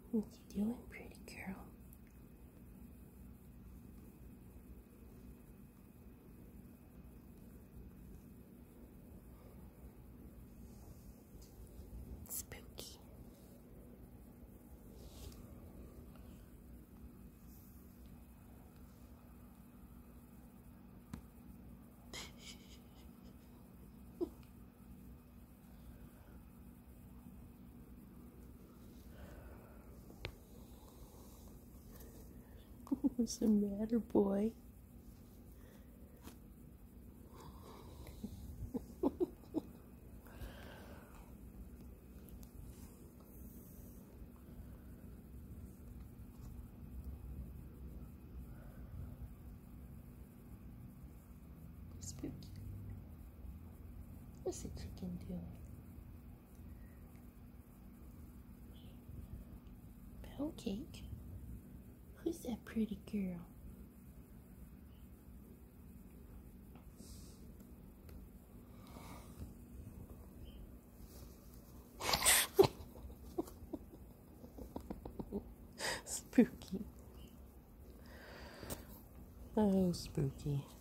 What you doing, pretty girl? Spooky. What's the matter, boy? Spooky. What's the chicken doing? Pound cake? Who's that pretty girl? Spooky. Oh, spooky.